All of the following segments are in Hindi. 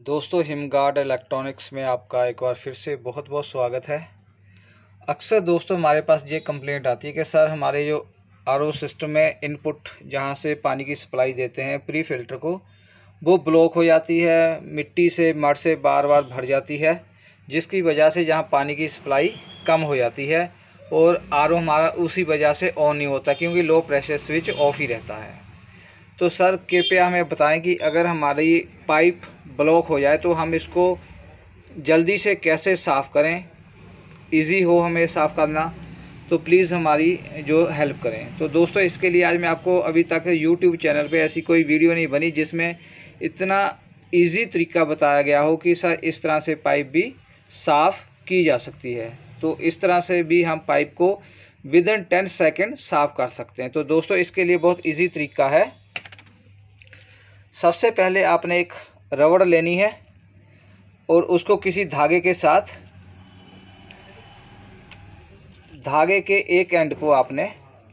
दोस्तों, हिमगार्ड इलेक्ट्रॉनिक्स में आपका एक बार फिर से बहुत बहुत स्वागत है। अक्सर दोस्तों हमारे पास ये कंप्लेंट आती है कि सर हमारे जो आरओ सिस्टम में इनपुट जहां से पानी की सप्लाई देते हैं प्री फिल्टर को, वो ब्लॉक हो जाती है, मिट्टी से मड से बार बार भर जाती है, जिसकी वजह से जहां पानी की सप्लाई कम हो जाती है और आरओ हमारा उसी वजह से ऑन नहीं होता क्योंकि लो प्रेशर स्विच ऑफ ही रहता है। तो सर कृपया हमें बताएं कि अगर हमारी पाइप ब्लॉक हो जाए तो हम इसको जल्दी से कैसे साफ़ करें, इजी हो हमें साफ़ करना, तो प्लीज़ हमारी जो हेल्प करें। तो दोस्तों इसके लिए आज मैं आपको अभी तक यूट्यूब चैनल पे ऐसी कोई वीडियो नहीं बनी जिसमें इतना इजी तरीका बताया गया हो कि सर इस तरह से पाइप भी साफ़ की जा सकती है। तो इस तरह से भी हम पाइप को विदिन 10 सेकेंड साफ़ कर सकते हैं। तो दोस्तों इसके लिए बहुत ईजी तरीका है। सबसे पहले आपने एक रबड़ लेनी है और उसको किसी धागे के साथ, धागे के एक एंड को आपने,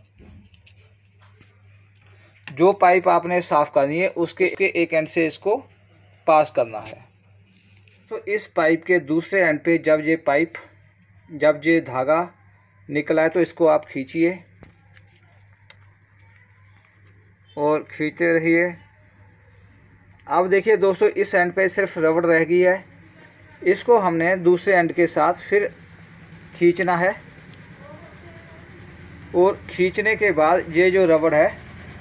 जो पाइप आपने साफ़ करनी है उसके एक एंड से इसको पास करना है। तो इस पाइप के दूसरे एंड पे जब ये धागा निकला है तो इसको आप खींचिए और खींचते रहिए। अब देखिए दोस्तों इस एंड पे सिर्फ रबड़ रह गई है, इसको हमने दूसरे एंड के साथ फिर खींचना है और खींचने के बाद ये जो रबड़ है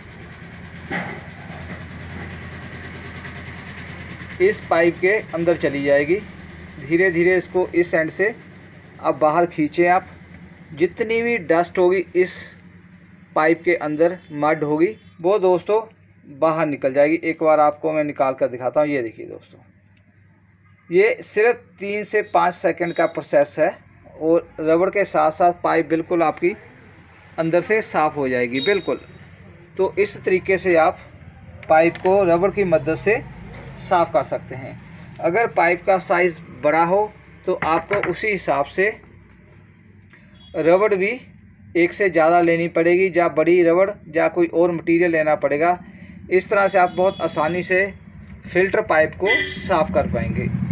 इस पाइप के अंदर चली जाएगी। धीरे धीरे इसको इस एंड से अब बाहर खींचें आप। जितनी भी डस्ट होगी इस पाइप के अंदर, मड होगी, वो दोस्तों बाहर निकल जाएगी। एक बार आपको मैं निकाल कर दिखाता हूँ। ये देखिए दोस्तों, ये सिर्फ 3 से 5 सेकंड का प्रोसेस है और रबड़ के साथ साथ पाइप बिल्कुल आपकी अंदर से साफ़ हो जाएगी बिल्कुल। तो इस तरीके से आप पाइप को रबड़ की मदद से साफ़ कर सकते हैं। अगर पाइप का साइज़ बड़ा हो तो आपको उसी हिसाब से रबड़ भी एक से ज़्यादा लेनी पड़ेगी, या बड़ी रबड़ या कोई और मटेरियल लेना पड़ेगा। इस तरह से आप बहुत आसानी से फ़िल्टर पाइप को साफ़ कर पाएंगे।